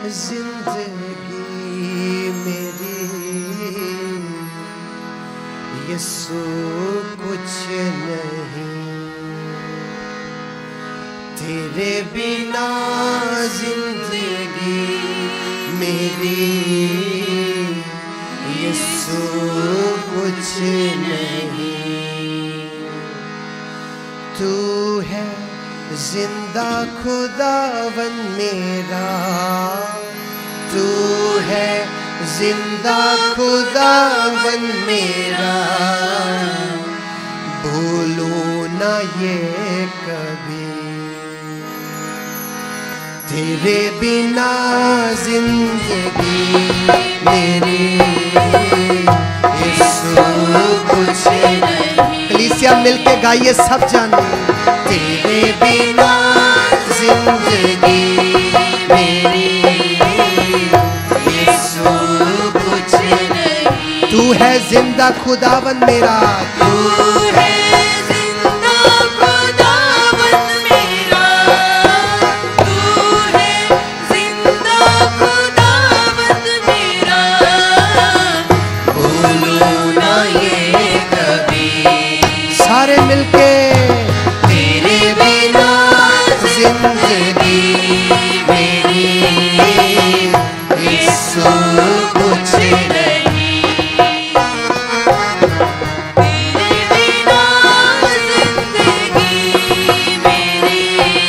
जिंदगी मेरी यीशु कुछ नहीं, तेरे बिना जिंदगी मेरी यीशु कुछ नहीं। तू है जिंदा खुदावन मेरा, तू है जिंदा खुदावन मेरा, भूलूं ना ये कभी, तेरे बिना जिंदगी मेरी यीशु कुछ नहीं। कलीसिया मिलके गाइए सब जाने, तेरे बिना जिंदगी मेरी यीशु कुछ नहीं। तू है जिंदा खुदावन मेरा, तू है जिंदा खुदावन मेरा, तू है जिंदा खुदावन मेरा, भूलूं ना ये कभी। सारे मिलके जिंदगी मेरी यीशु कुछ नहीं, तेरे बिना जिंदगी मेरी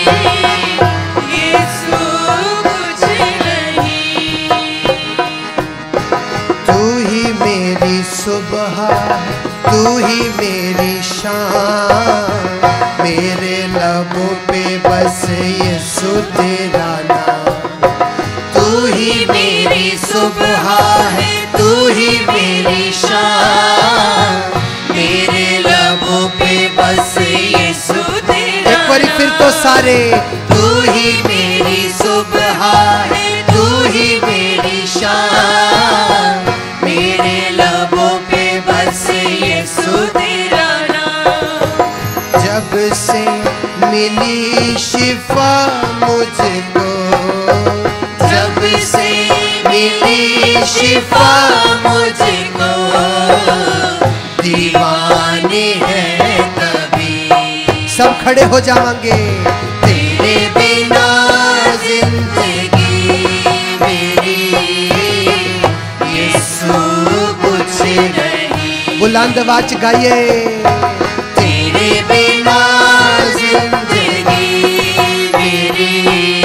यीशु कुछ नहीं। तू ही मेरी सुबह है, तू ही मेरी शाम, मेरे लबों पे बस यीशु तेरा नाम। तू ही मेरी सुबह है, तू ही मेरी शाम, मेरे लबों पे बस यीशु तेरा नाम। एक बार फिर तो सारे, तू ही मेरी सुबह है, तू ही मेरी शाम, मेरे लबों पे बस यीशु तेरा नाम। जब से मिली शिफा मुझको, जब से मिली शिफा मुझको, दीवाने हैं तभी। सब खड़े हो जाएंगे, तेरे बिना जिंदगी मेरी यीशु कुछ नहीं। बुलंद आवाज गाइए, तेरे बिना जिंदगी मेरी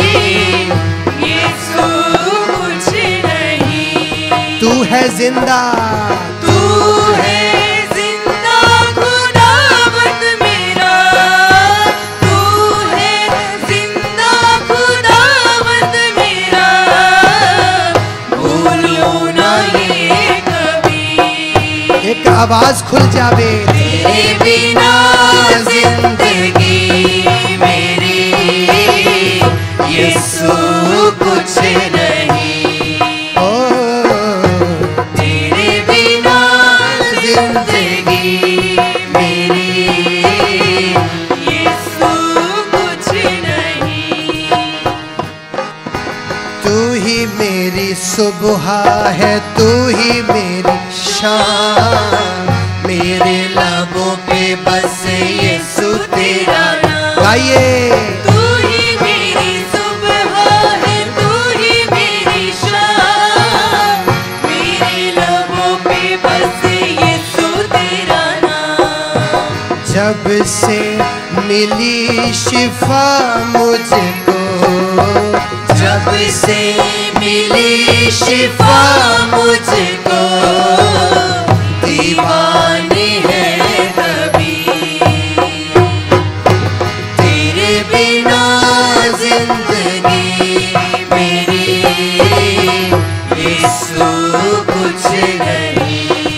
यीशु कुछ नहीं। तू है जिंदा, तू है जिंदा खुदावन मेरा, तू है जिंदा खुदावन मेरा, भूलूं ना ये कभी। एक आवाज खुल जावे, तेरे बिना जिंदगी मेरी यीशु कुछ नहीं। ओ तेरे बिना जिंदगी मेरी यीशु कुछ नहीं। तू ही मेरी सुबह है, तू ही मेरी शाम, मेरे लबों पे बस यीशु तेरा नाम। गाइए, तू ही मेरी सुबह है, तू ही मेरी शाम, मेरे लबों पे बस यीशु तेरा नाम। जब से मिली शिफा मुझको, जब से मिली शिफा मुझको, दीवाने हैं तभी। तेरे बिना जिंदगी मेरी यीशु कुछ नहीं,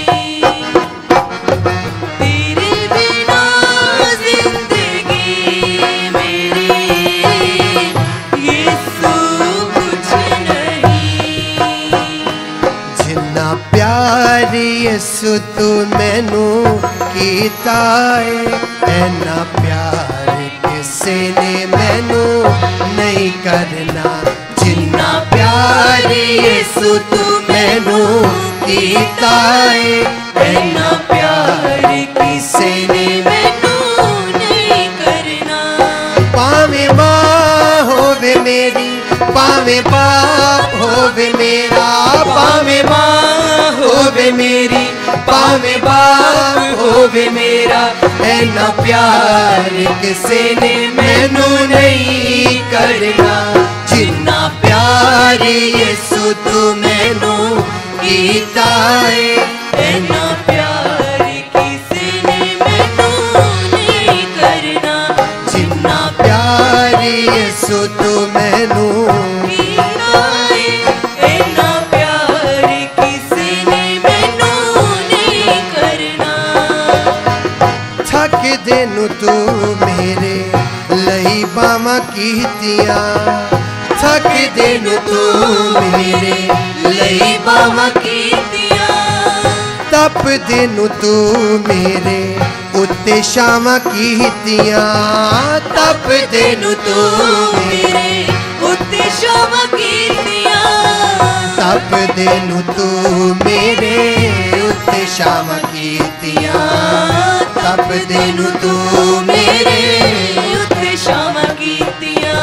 तेरे बिना जिंदगी मेरी यीशु कुछ नहीं। जिन्ना प्यार यीशु तू मैनू कीता है, ऐना प्यार किसे ने मैनू नहीं करना। जिन्ना प्यार प्यार यसु तू मैनू कीता है, ऐना प्यार किसे ने मैनू नहीं करना। पावे मां होवे मेरी, पावे बाप होवे मेरा, पावे मां होवे मेरी, पावे बाप होवे मेरा, ऐना प्यार किसे ने मैनू नहीं करना। जिन्ना प्यार यसु तू मैनू कीता है, ऐना प्यार किसे ने मैनू नहीं करना। जिन्ना प्यार यसु तू मैनू कीता है, ऐना प्यार किसे ने मैनू नहीं करना। थक देनु तू मेरे लई बामा कीतियां, थक देनु तू मेरे लई बामा कीतियां। तप देनु तू मेरे उत्ते शामा कीतियां, तप देनु तू मेरे उत्ते शामा कीतियां। तप देनु तू मेरे उत्ते शामा कीतियां, तप देनु तू मेरे उत्ते शामा कीतियां।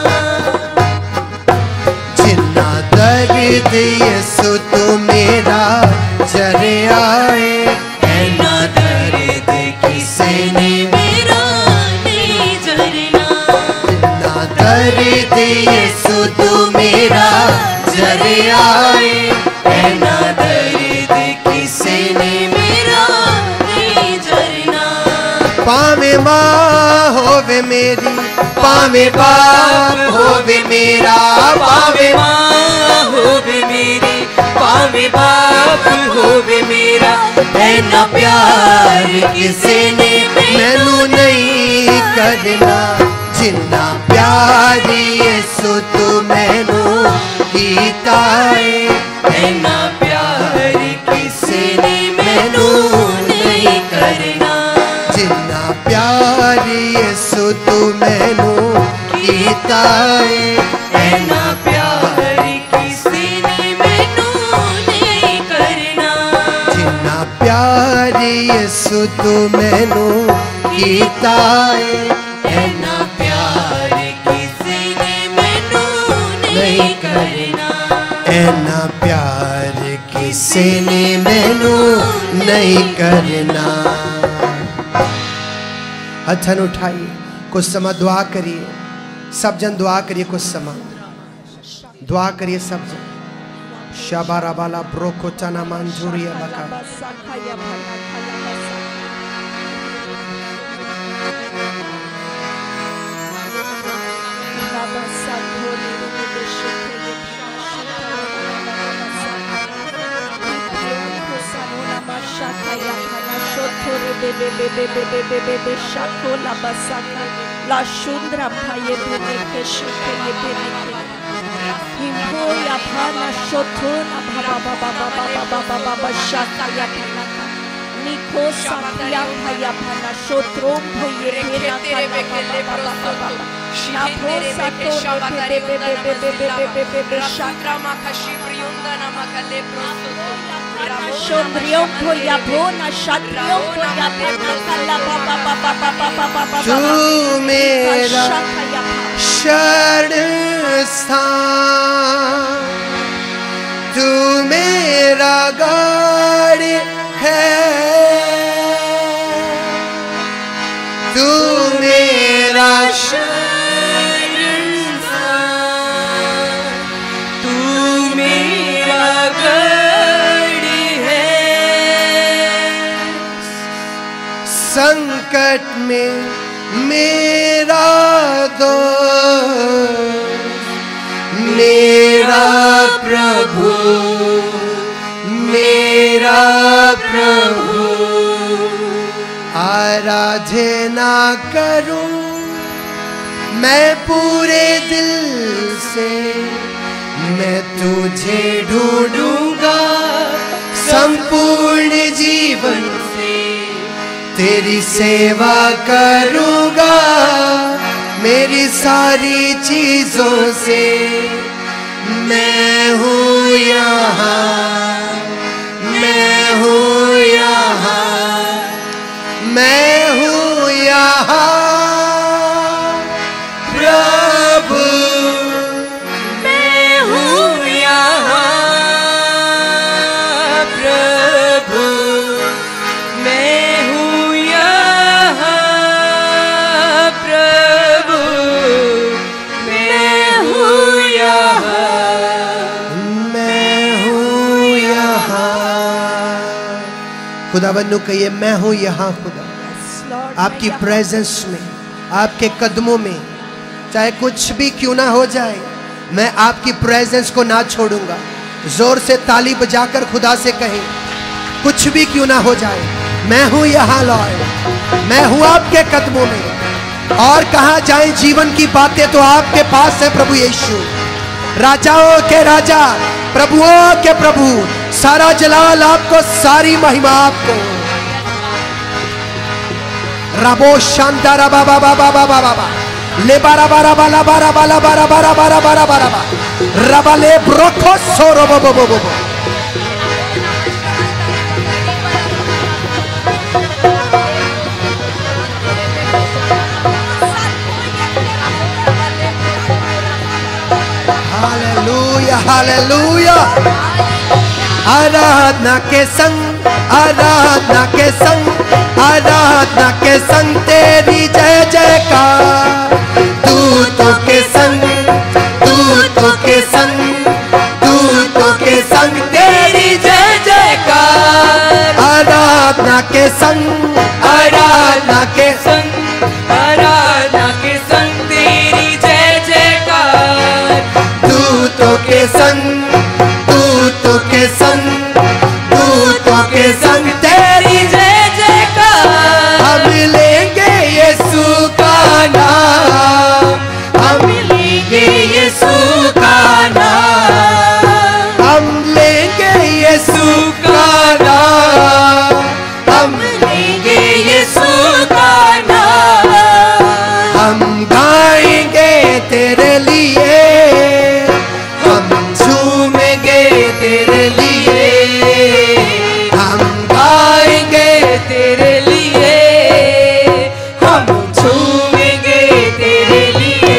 जिन्ना दर्द यसु तू मेरा जरिया है, ऐना दर्द किसे ने मेरा नहीं जरना। जिन्ना दर्द यसु तू मेरा जरिया है, ऐना दर्द किसे ने मेरा नहीं जरना। पावे मां होवे मेरी, पावे बाप होवे मेरा, पावे मां होवे मेरी, पावे बाप होवे मेरा, ऐना प्यार किसे ने मैनू नहीं करना। जिन्ना प्यार यसु तू मैनू कीता है, ऐना प्यार किसे ने मैनू नहीं करना। जिन्ना प्यार यसु तू मैनू कीता है, ऐना प्यार किसे ने मैनू नहीं करना। जिन्ना प्यार यसु तू मैनू कीता है, ऐना प्यार किसे ने मैनू नहीं करना। ऐना प्यार किसे ने मैनू नहीं करना। हथन उठाइए, कुछ समय दुआ करिए, सब जन दुआ करिए, कुछ समय दुआ करिए सब जन। शाबारा बाला ब्रोको तना मंजूरिया बका La shundra paye beneke shike ye beneke himbo ya pana shotona baba baba baba baba baba shaka ya pana niko satya paya pana shotrom boye pena kana baba baba na posa to bebe shaka makashi priyondana makale prosoto Shondriyon poya bona shatriyon poya bona kala baba baba baba baba तू मेरा शरण स्थान, तू मेरा गढ़ है, तू मेरा शरण स्थान, तू मेरा गढ़ है। संकट में मेरा दोस्त, मेरा प्रभु, मेरा प्रभु। आराधना करूं मैं पूरे दिल से, मैं तुझे ढूंढूंगा संपूर्ण जीवन से, तेरी सेवा करूंगा मेरी सारी चीजों से। मैं हूँ यहाँ, मैं हूँ यहाँ, मैं हूँ यहाँ प्रभु, मैं हूँ यहाँ प्रभु, मैं हूँ यहाँ प्रभु, मैं हूँ यहाँ, मैं हूँ यहाँ। खुदावंद कहिए मैं हूँ यहाँ। खुदा आपकी प्रेजेंस में, आपके कदमों में, चाहे कुछ भी क्यों ना हो जाए, मैं आपकी प्रेजेंस को ना छोड़ूंगा। जोर से ताली बजाकर खुदा से कहें, कुछ भी क्यों ना हो जाए, मैं हूं यहाँ लॉर्ड, मैं हूं आपके कदमों में। और कहां जाए जीवन की बातें तो आपके पास है प्रभु यीशु। राजाओं के राजा, प्रभुओं के प्रभु, सारा जलाल आपको, सारी महिमा आपको। रबो शांतारा बाबा बाबा बाबा बाबा ले बारा बारा बाला बारा बाला बारा बारा बारा बारा बारा बारा रबा ले ब्रोको सोरो बो बो बो बो। Hallelujah hallelujah. आराधना के संग, आराधना के संग, आराधना के संग तेरी जय जयकार। दूतों के संग, दूतों के संग, दूतों के संग तेरी जय जयकार। आराधना के संग, आराधना के संग, आराधना के संग तेरी जय जयकार। दूतों के संग, दूतों के संग, दूतों के संग तेरी जय जयकार। हम लेंगे यीशु का नाम, हम लेंगे यीशु का नाम, हम लेंगे यीशु का नाम, हम लेंगे यीशु का नाम। हम गाएंगे तेरे लिए, हम झूमेंगे तेरे लिए, हम गाएंगे तेरे लिए, हम झूमेंगे तेरे लिए।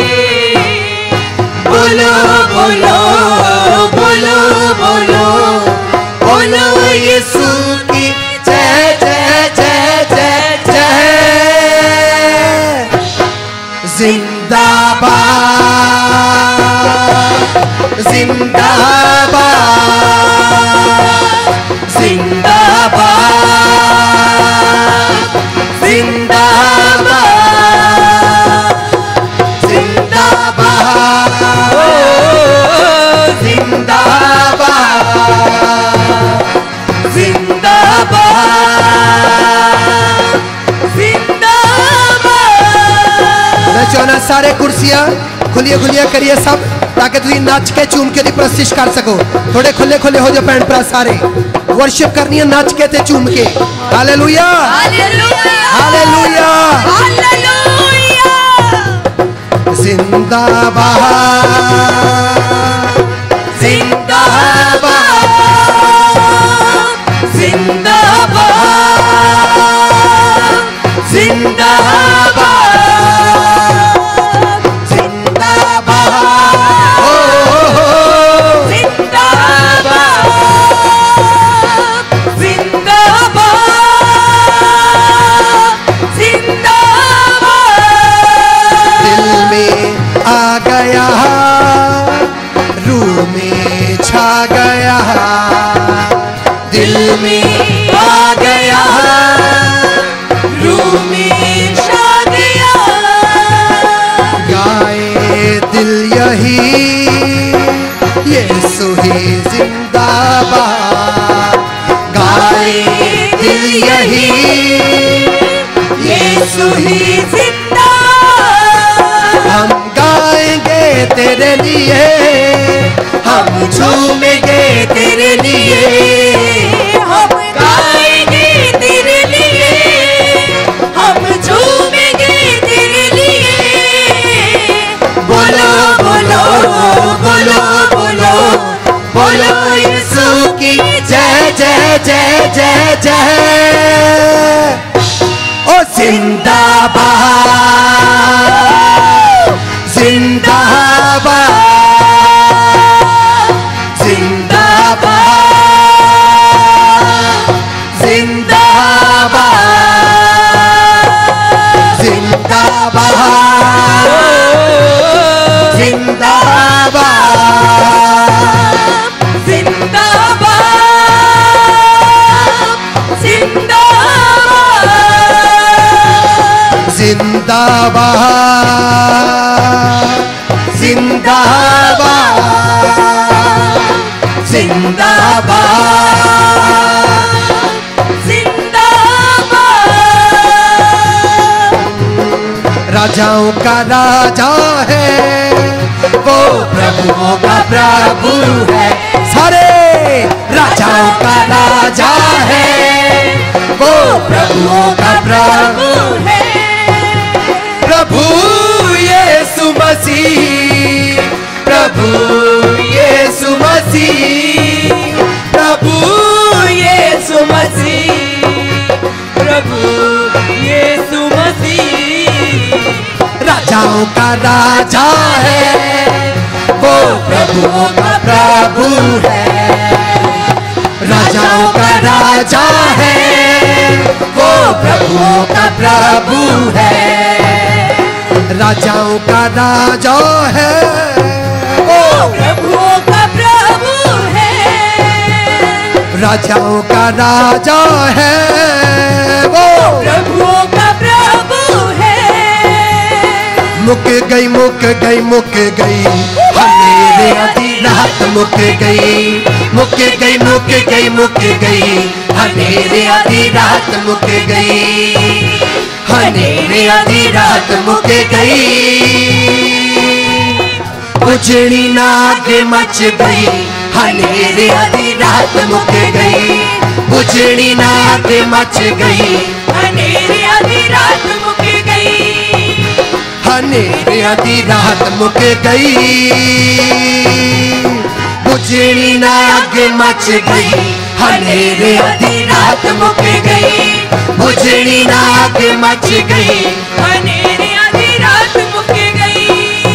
बोलो बोलो बोलो बोलो बोलो यीशु की जय जय जय जय जय। जिंदाबाद जिंदाबाद जिंदाबाद जिंदाबाद जिंदाबाद जिंदाबाद जिंदाबाद। मैं चाहना सारे कुर्सियां खुलिए खुलिए करिए सब, ताकि तुम नाच के चूम के प्रस्तिश कर सको। थोड़े खुले खुले हो जाओ भैन भरा सारे। वर्शिप करनी है नाच के ते चूम के। Hallelujah hallelujah hallelujah. जिंदाबाद जिंदाबाद जिंदाबाद जिंदाबाद दिल में आ गया, रूह में छा गया। गाए दिल यही यीशु ही जिंदाबाद। गाए दिल यही यीशु ही जिंदाबाद। हम गाएंगे तेरे लिए, हम झूमेंगे तेरे लिए, हम गाएंगे तेरे लिए, हम झूमेंगे तेरे लिए। बोलो बोलो बोलो बोलो जय जय जय। ओ जिंदाबाद जिंदाबाद जिंदाबाद जिंदाबाद जिंदाबाद जिंदाबाद जिंदाबाद जिंदाबाद जिंदाबाद। राजाओं का राजा है वो, प्रभुओं का प्रभु है। सारे राजाओं का राजा है वो, प्रभुओं का प्रभु है। प्रभु यीशु मसीह, प्रभु यीशु मसीह, प्रभु यीशु मसीह, प्रभु यीशु मसीह। राजाओं का राजा है वो, प्रभुओं का प्रभु है। राजाओं का राजा है वो, प्रभुओं का प्रभु है। राजाओं का राजा है वो, प्रभुओं का प्रभु है। राजाओं का राजा है वो, प्रभुओं का प्रभु है। मुक गई मुक गई मुक गई मेरे आधी रात, मुक गई मुक गई मुक गई मुक गई मेरे आधी रात, मुक गई मेरे आधी रात, मुक गई। उजड़ी नाग मच गई मेरे आधी रात, मुक गई। उजड़ी नाग मच गई मेरी आधी रात मुक गई। मेरे आधी रात मुक गई। उजड़ी नाग मच गई मेरे आधी रात, मुक गई। उजड़ी नाग मच गई मेरी आधी रात मुक गई।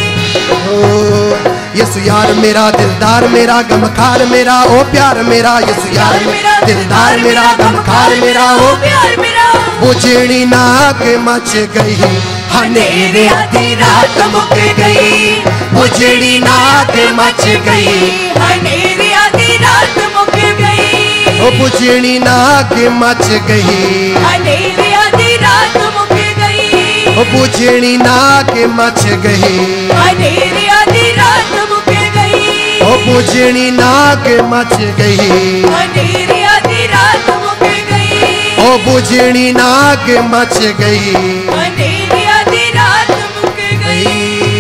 यीशु यार मेरा, दिलदार मेरा, गमखार मेरा, ओ प्यार मेरा। यीशु यार मेरा, दिलदार मेरा, गमखार मेरा, ओ प्यार मेरा। उजड़ी नाग मच गई मेरे आधी रात, मुक गई। उजड़ी नाग मच गई मेरी आधी रात मुक गई। ओ उजड़ी नाग मच गई मेरी आधी रात मुक गई। ओ उजड़ी नाग मच गई मेरी आधी रात मुक गई। ओ उजड़ी नाग मच गई मेरी आधी रात मुक गई। ओ उजड़ी नाग मच गई मेरी आधी रात मुक गई।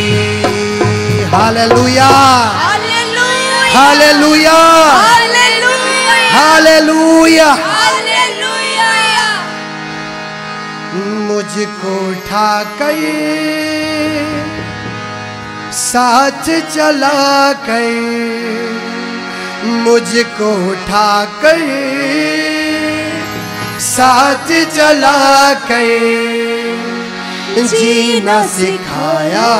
Hallelujah hallelujah hallelujah hallelujah hallelujah. Hallelujah. मुझको उठाकर साथ चला कर, मुझको उठाकर साथ चला कर जीना सिखाया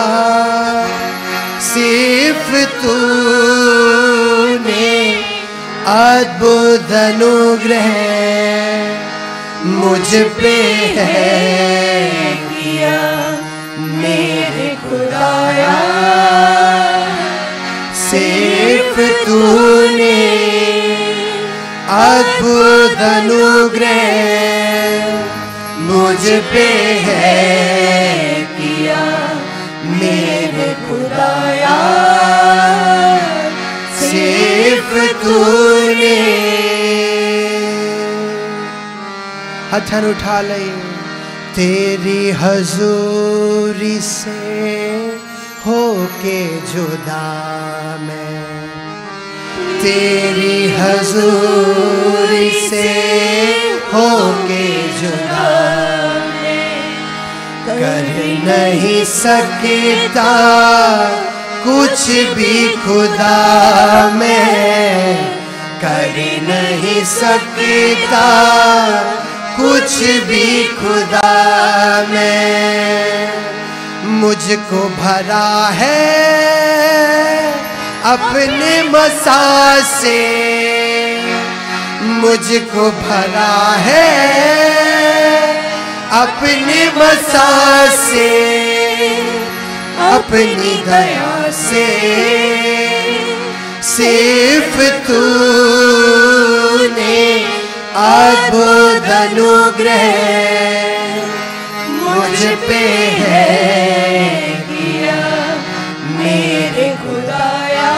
सिर्फ तूने। अद्भुत अनुग्रह मुझ पे है किया मेरे खुदाया। सिर्फ तूने अद्भुत अनुग्रह मुझ पे है किया मेरे खुदाया। सिर्फ तूने। हथन उठा ले। तेरी हजूरी से होके जुदा मैं, तेरी हजूरी से होके जुदा कर नहीं सकता कुछ भी खुदा मैं, कर कर नहीं सकता कुछ भी खुदा में। मुझको भरा है अपने मसा से, मुझको भरा है अपने मसा से, अपनी दया से। सिर्फ तूने अद्भुत अनुग्रह मुझ पे है किया मेरे खुदाया।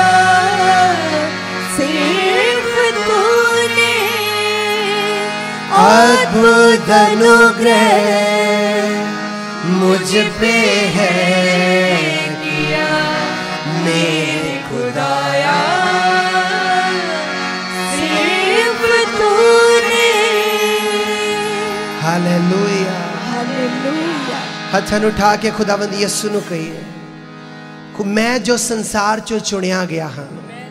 सिर्फ तूने अद्भुत अनुग्रह मुझ पे है किया मेरे खुदाया। सिर्फ तूने। Hallelujah hallelujah. हथन उठा के खुदावंद यीशु नु कहिए, मैं जो संसार चो चुनिया गया हाँ,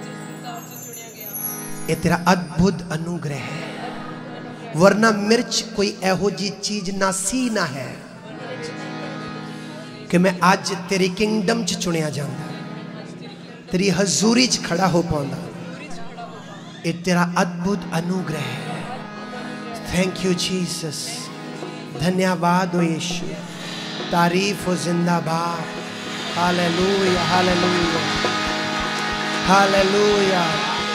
ये तेरा अद्भुत अनुग्रह है। वरना मिर्च कोई एहो जी चीज ना सी ना है कि मैं आज तेरी किंगडम च चुनिया जाता, तेरी हजूरी च खड़ा हो पाऊंगा। ये तेरा अद्भुत अनुग्रह है। Thank you Jesus. धन्यवाद हो यीशु, तारीफ हो जिंदाबाद। Hallelujah hallelujah hallelujah.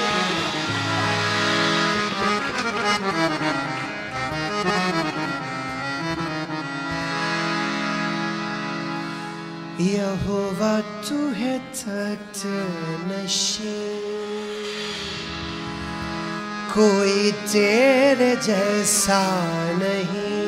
यहोवा तू है तख्त नशीं, कोई तेरे जैसा नहीं।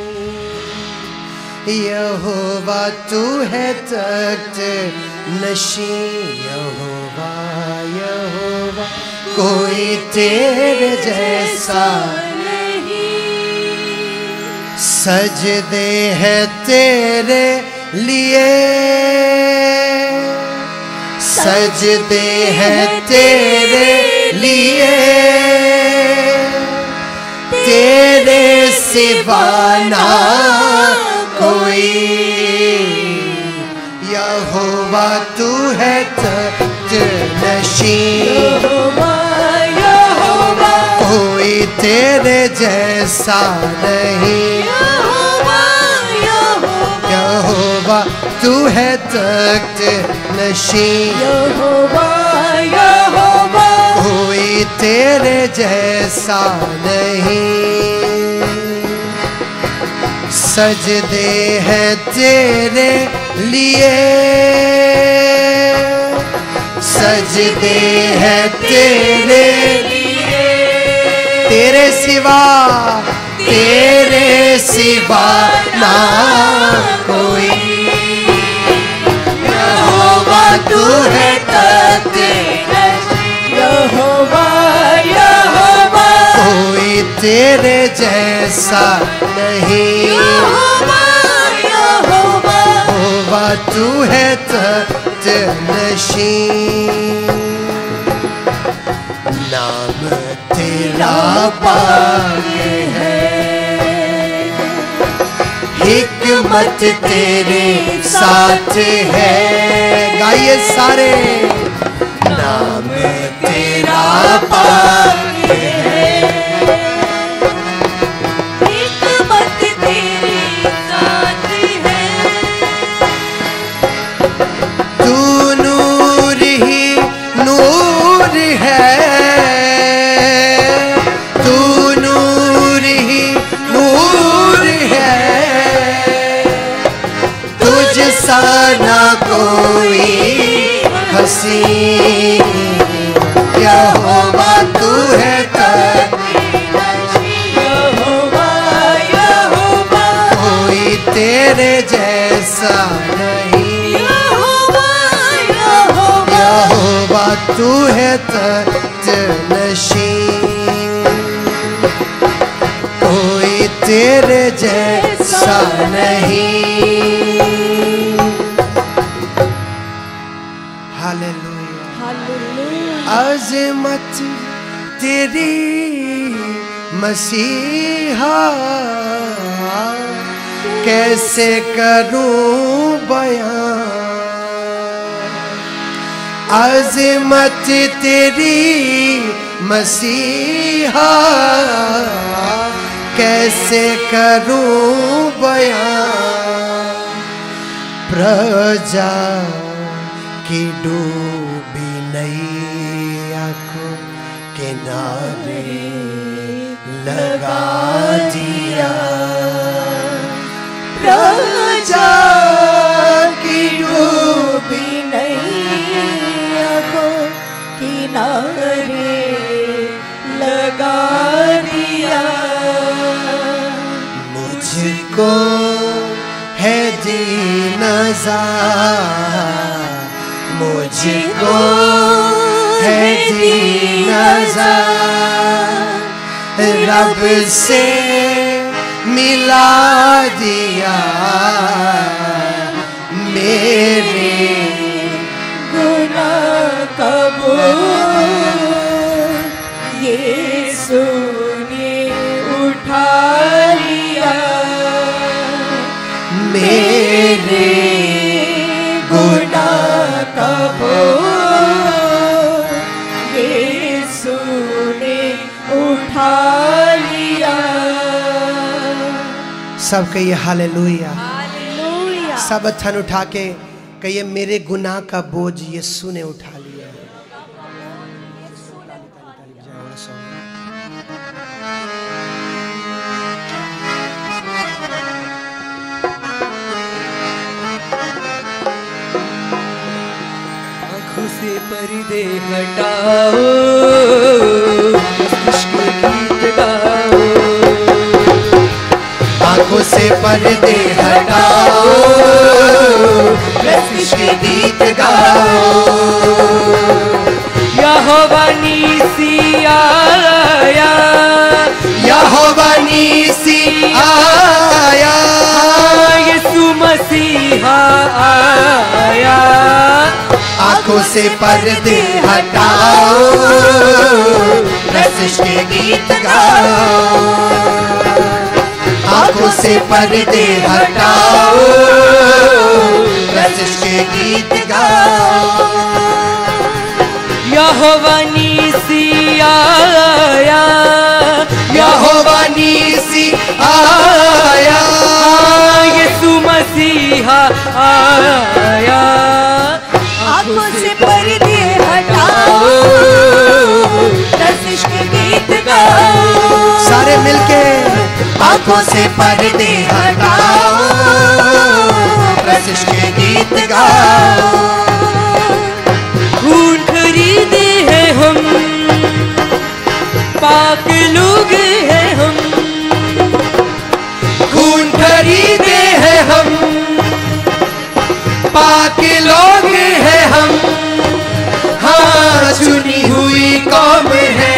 यहोवा तू है तख्त नशीं, यहोवा यहोवा कोई तेरे जैसा नहीं। सजदे हैं तेरे लिए, सजदे हैं तेरे लिए, तेरे सिवा ना कोई। यहोवा तू है तख्त नशीं, यहोवा यहोवा कोई तेरे जैसा नहीं। यहोवा तू है तख्त नशीं, यहोवा यहोवा कोई तेरे जैसा नहीं। सजदे हैं तेरे लिए, सजदे हैं तेरे लिए, तेरे सिवा ना कोई। यहोवा तू है तख्त नशीं, यहोवा यहोवा कोई तेरे जैसा नहीं। यहोवा यहोवा यहोवा तू है तख्त नशीं। नाम तेरा पाक है, हिकमत तेरे साथ है। गाइए सारे। नाम तेरा पाक है, हिकमत तेरे साथ है। तू नूर ही नूर है, तू नूर ही नूर है। तुझसा ना कोई हसीं। यहोवा तू है तख्त नशीं, यहोवा यहोवा कोई तेरे जैसा नहीं। यहोवा यहोवा यहोवा तू है तख्त नशीं, कोई तेरे जैसा नहीं। Hallelujah hallelujah. अज़मत तेरी मसीहा, कैसे करूं बयां अज़मत तेरी मसीहा, कैसे करूं बयां प्रजा की डूबी नैया को किनारे लगा दिया, प्रजा की डूबी नैया को किनारे लगा दिया। मुझको है दीन नज़ार, मुझको है दीन नज़ार, रब से मिला दिया मेरे गुनाह कबूल यीशु ने उठा लिया, मेरे गुनाह कबूल यीशु ने उठा लिया। सब कहिए हालेलुया, हालेलुया। सब हथन उठा के कहिए मेरे गुनाह का बोझ यीशु ने उठा लिया। आँखों से पर्दे हटाओ, मस्तिष्क गीत गाओ, आँखों से पर्दे हटाओ, मस्तिष्क गीत गाओ, यहोवा नीसी आया, यहोवा नीसी आया, यीशु मसीहा आया। आँखों से पर्दे हटाओ, मस्तिष्क गीत गाओ, आँखों से पर्दे हटाओ, मस्तिष्क गीत गाओ, यहोवा नीसी आया, यहोवा नीसी आया, यीशु मसीहा आया। आँखों से पर्दे हटाओ, मस्तिष्क गीत गाओ, सारे मिलके आँखों से पर्दे हटाओ, मस्तिष्क गीत गाओ, खून खरीदे हैं हम, पाक लोग हैं हम, खून खरीदे हैं हम, पाक लोग हैं हम, हाँ चुनी हुई कौम है,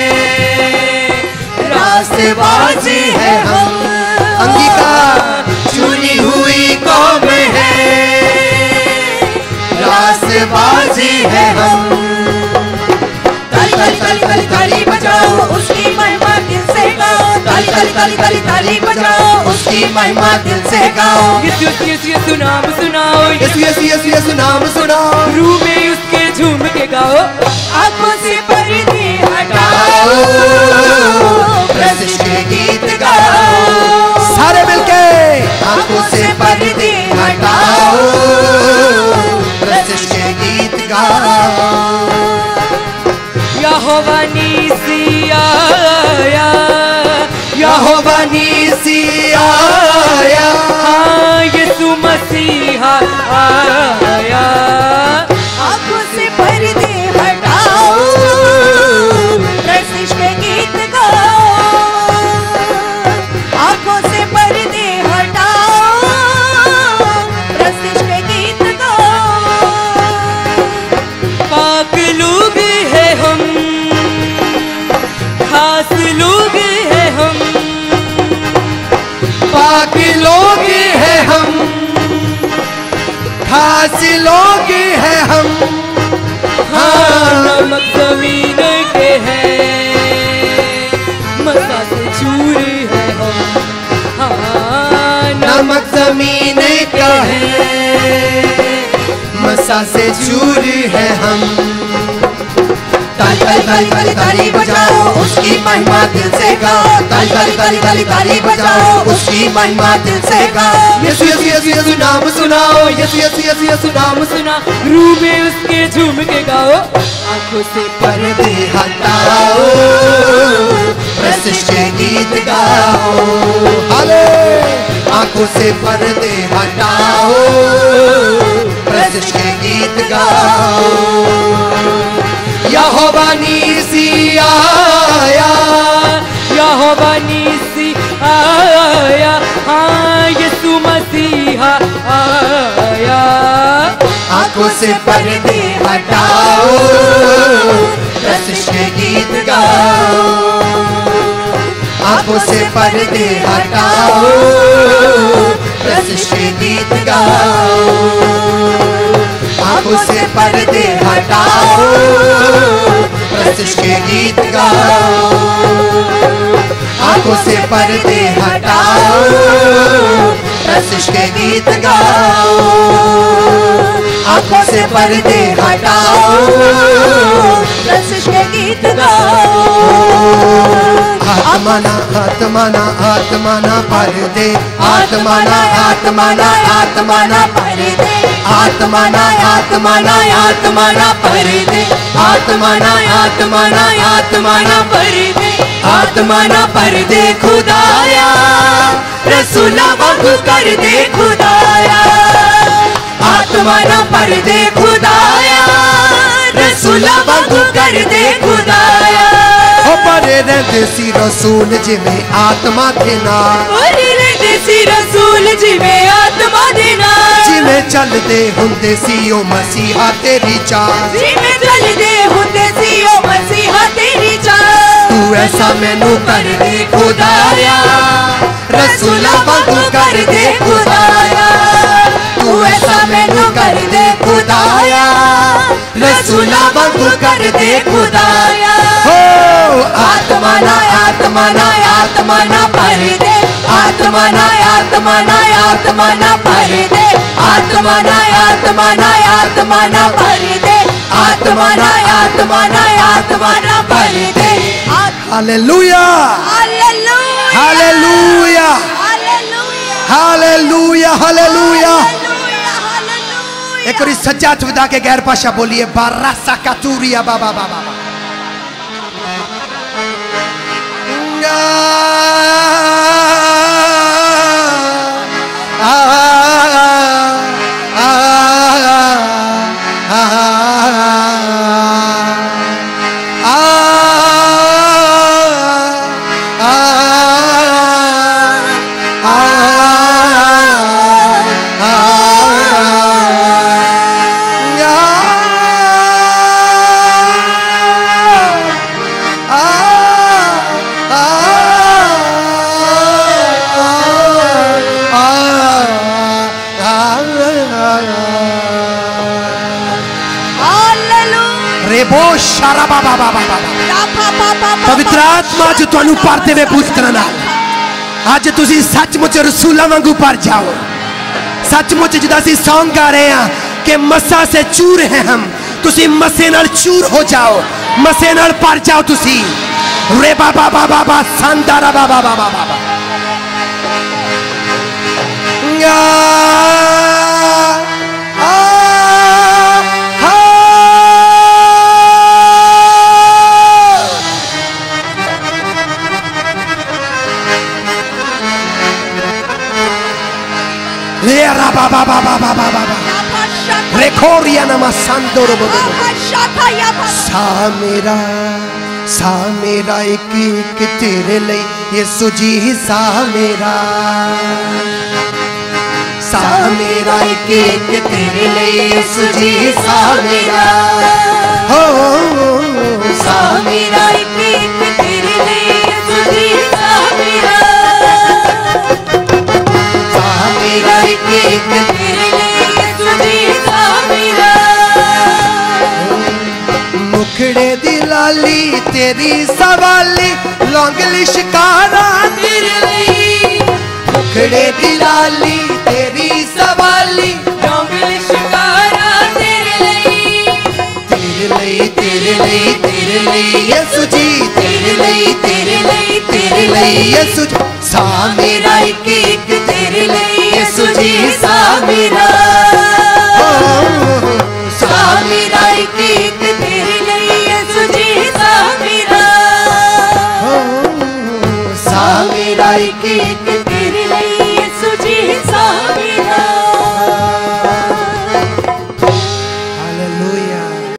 रास्तबाज है हम, अंगीकार चुनी हुई कौम है, रास्तबाज है हम, ताली ताली ताली ताली ताली बजाओ, उसकी महिमा दिल से गाओ, ताली ताली ताली ताली ताली बजाओ, उसकी महिमा दिल से गाओ, यीशु यीशु यीशु यीशु नाम सुनाओ, यीशु यीशु यीशु यीशु नाम सुनाओ, रूह में उसके झूम के गाओ, आँखों से पर्दे हटाओ, मस्तिष्क गीत गाओ, सारे मिलके आँखों से पर्दे हटाओ, मस्तिष्क गीत गाओ, यहोवा नीसी आया, यहोवा नीसी आया, यीशु मसीहा आया। आँखों से पर्दे हटाओ, मस्तिष्क गीत गाओ, आँखों से पर्दे हटाओ, मस्तिष्क गीत गाओ, पाक लोग हैं हम, खास लोग हैं हम, पाक लोग हैं हम, खास लोग हैं हम, हाँ नमक जमीन के हैं, चमक जमीन का है, मसा से चूर है हम। ताली ताली ताली ताली बजाओ, उसकी महिमा दिल से गाओ। ताली ताली ताली ताली ताली बजाओ, उसकी महिमा दिल से गाओ। यीशु यीशु यीशु यीशु नाम सुनाओ, यीशु यीशु यीशु यीशु नाम सुना। रूह में उसके झूम के गाओ, आंखों से पर्दे हटाओ, प्रशिष्ट के गीत गाओ। हाले आंखों से पर्दे हटाओ, प्रशिष्ट के गीत गाओ। यहोवा नीसी आया, यहोवा नीसी आया, हाँ यीशु मसीहा आया। आंखों से पर्दे हटाओ, प्रशिष्ट के गीत गाओ। आंखों से पर्दे हटाओ, प्रशिष्ट के गीत गाओ। आंखों से पर्दे हटाओ, प्रशिष्ट के गीत गाओ। आंखों से पर्दे हटाओ, प्रशिष्ट के गीत गाओ। आंखों से पर्दे हटाओ, प्रशिष्ट के गीत गाओ। आत्माना आत्माना आत्माना पर्दे, आत्माना आत्माना आत्माना पर्दे, आत्माना आत्माना आत्माना पर्दे, आत्माना आत्माना आत्माना पर्दे, आत्माना पर्दे खुदाया, रसूला वांगू कर दे खुदाया। आत्माना पर्दे खुदाया, रसूला वांगू कर दे खुदाया। परे रहंदे सी रसूल जिवें आत्मा दे नाल, परे रहंदे सी रसूल जिवें आत्मा दे नाल। जिवें चलदे हुंदे सी ओ मसीहा तेरी चाल, जिवें चलदे हुंदे सी ओ मसीहा तेरी चाल। तू ऐसा मैनू कर दे खुदाया, रसूला वांगू कर दे खुदाया। तू ऐसा मैनू कर दे खुदाया, रसूला वांगू कर दे खुदाया। हो आत्माना आत्माना आत्माना पर्दे, आत्माना आत्माना आत्माना पर्दे, आत्माना आत्माना आत्माना पर्दे, आत्माना आत्माना आत्माना पर्दे। Hallelujah hallelujah hallelujah hallelujah hallelujah. एक और सज्जा हाथ उठा के गैर भाषा बोलिए, बारासा कातूरिया बाबा बाबा। पवित्र आत्मा जो तुहानू भर देवे पूरी तरह नाल, अज तुसी सचमुच रसूलां वांगू भर जाओ। सचमुच जिदा असीं सॉन्ग गा रहे हैं कि मसा से चूर हैं हम, तुसी मसे नाल चूर हो जाओ, मसे नाल भर जाओ तुसी। रे बाबा बाबा बाबा सांदारा बाबा बाबा बाबा। सा मेरा एक एक तेरे लिए यीशु जी, सा मेरा एक एक तेरे लिए यीशु जी, सा मेरा हो सा मेरा एक एक तेरे लिए यीशु जी, सा मेरा एक एक तेरे लिए यीशु जी, सा मेरा। मुखड़े दी लाली तेरी सवाली, लौंगली शिकारा तेरे लिए, मुखड़े दी लाली तेरी सवाली डोंगल शिकारा तेरे लई तेरे लई यसु जी तेरे लई यसु जी सा मेरा एक तेरे लई यसु जी सा मेरा एक तेरे लई यसु जी सा मेरा सा मेरा एक